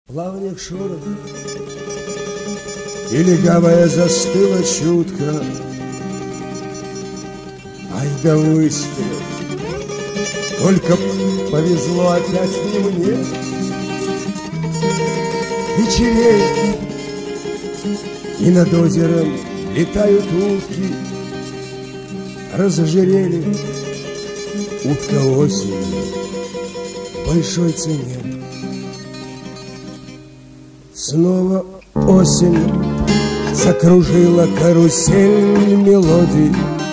Плавник шорох, и легавая застыла чутко. Ай да выстрел, только повезло опять не мне. Вечереет, и над озером летают утки. Разожирели утка осенью в большой цене. Снова осень закружила карусель мелодий.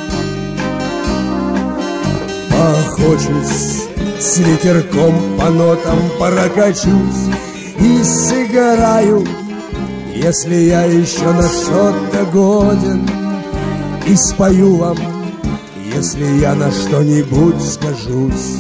Поохочусь, с ветерком по нотам прокачусь и сыграю, если я еще на что-то годен, и спою вам, если я на что-нибудь скажусь.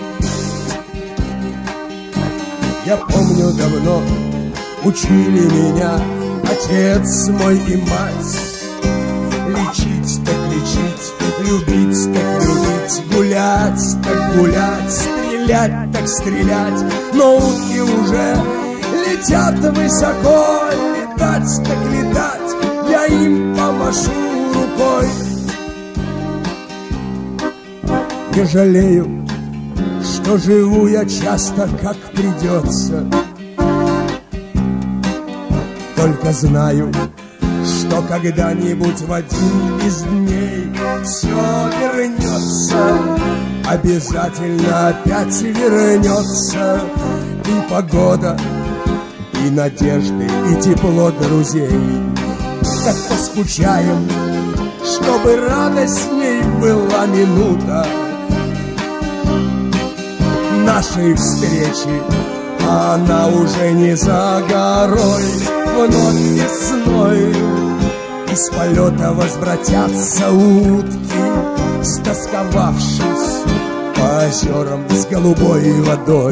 Я помню, давно учили меня отец мой и мать. Лечить так лечить, любить так любить, гулять так гулять, стрелять так стрелять. Но утки уже летят высоко, летать так летать, я им помашу рукой. Не жалею, что живу я часто, как придется. Только знаю, что когда-нибудь в один из дней все вернется, обязательно опять вернется. И погода, и надежды, и тепло друзей. Так поскучаем, чтобы радостней была минута нашей встречи, а она уже не за горой. Вновь весной из полета возвратятся утки, стосковавшись по озерам с голубой водой.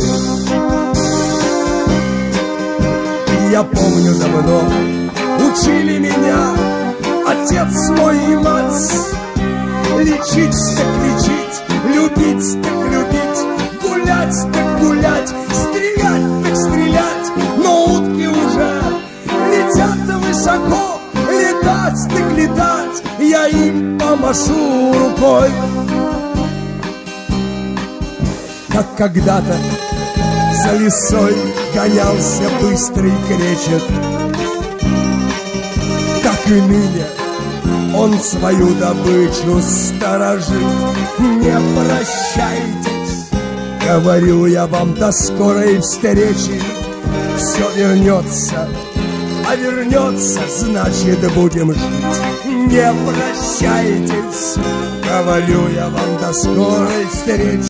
И я помню, давно учили меня отец мой и мать. Лечить так лечить, любить так любить, гулять так гулять, стрелять так стрелять. Но утки уже летят высоко, летать так летать, я им помашу рукой. Как когда-то за лисой гонялся быстрый кречет, так и ныне он свою добычу сторожит. Не прощайтесь, говорю я вам, до скорой встречи. Все вернется, а вернется, значит будем жить. Не прощайтесь, говорю я вам, до скорой встречи.